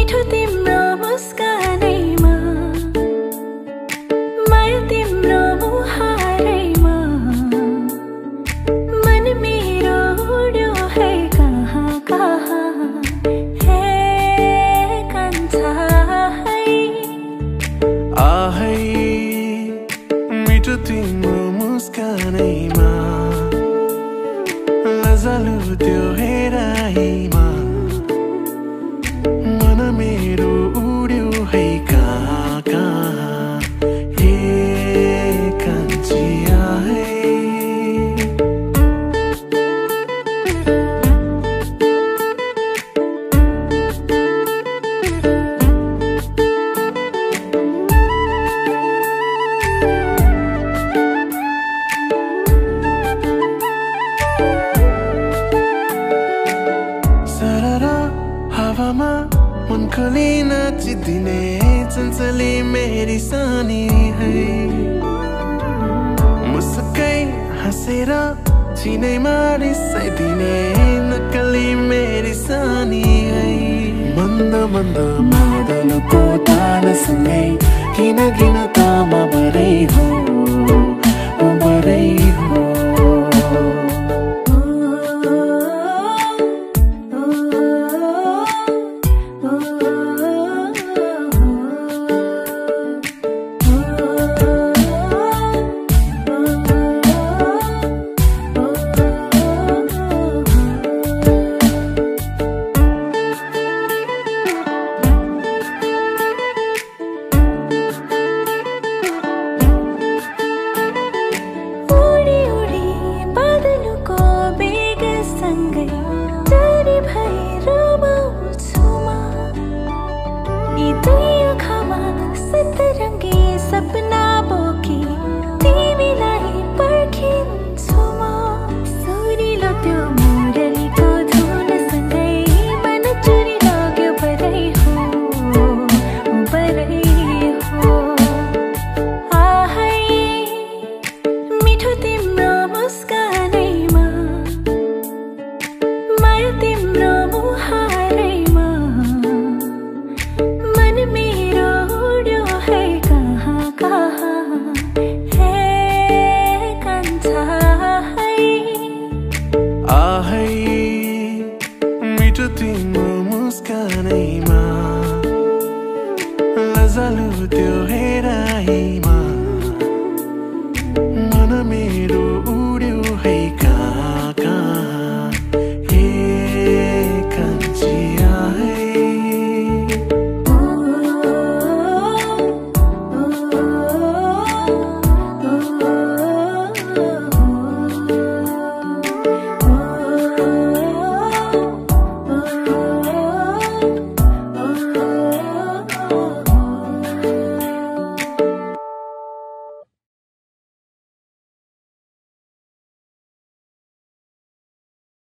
मिठो तिम्रो मुस्कानैमा माया तिम्रो मुहारैमा मन मेरो उड्यो है कहाँ कहाँ हे कान्छा है आहै मिठो तिम्रो मुस्कानैमा लजालु त्यो हेराइमा मन मेरो उड्यो है कहाँ कहाँ हे कान्छी आहै मन खोली नाचिदिने चञ्चली मेरी सानी है मुस्कै हाँसेर चिनैमा रिसाइदिने नक्कली मेरी सानी है मन्द मन्द मादलको तालसँगै किन किन तामा भरै हो भरै हो त्यो हेराइमा मन मेरो